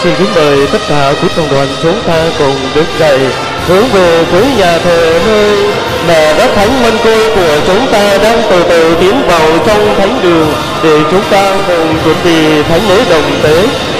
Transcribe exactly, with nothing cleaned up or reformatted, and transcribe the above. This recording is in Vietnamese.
xin kính mời tất cả quý cộng đoàn chúng ta cùng đứng dậy hướng về với nhà thờ nơi mà đất thánh mân côi của chúng ta đang từ từ tiến vào trong thánh đường để chúng ta cùng chuẩn bị thánh lễ đồng tế.